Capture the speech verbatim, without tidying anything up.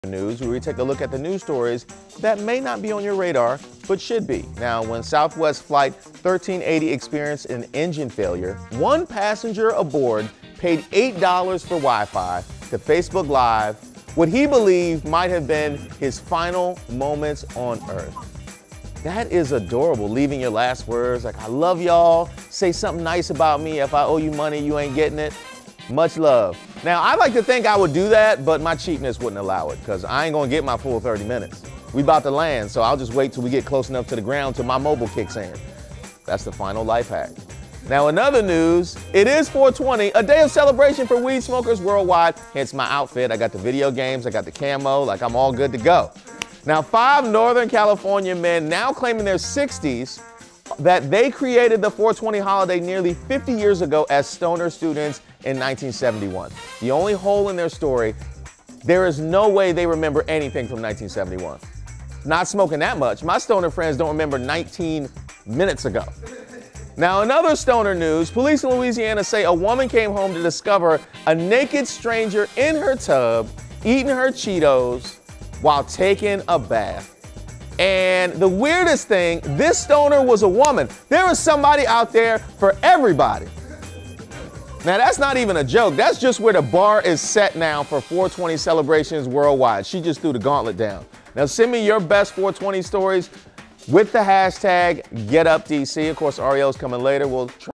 News, where we take a look at the news stories that may not be on your radar, but should be. Now, when Southwest Flight thirteen eighty experienced an engine failure, one passenger aboard paid eight dollars for Wi-Fi to Facebook Live, what he believed might have been his final moments on Earth. That is adorable, leaving your last words like, I love y'all, say something nice about me, if I owe you money, you ain't getting it. Much love. Now, I like to think I would do that, but my cheapness wouldn't allow it because I ain't gonna get my full thirty minutes. We about to land, so I'll just wait till we get close enough to the ground till my mobile kicks in. That's the final life hack. Now, in other news, it is four twenty, a day of celebration for weed smokers worldwide, hence my outfit. I got the video games, I got the camo, like I'm all good to go. Now, five Northern California men now claim in their sixties that they created the four twenty holiday nearly fifty years ago as stoner students in nineteen seventy-one. The only hole in their story, there is no way they remember anything from nineteen seventy-one. Not smoking that much. My stoner friends don't remember nineteen minutes ago. Now, in other stoner news, police in Louisiana say a woman came home to discover a naked stranger in her tub eating her Cheetos while taking a bath. And the weirdest thing, this stoner was a woman. There was somebody out there for everybody. Now, that's not even a joke. That's just where the bar is set now for four twenty celebrations worldwide. She just threw the gauntlet down. Now, send me your best four twenty stories with the hashtag GetUpDC. Of course, Ariel's coming later. We'll try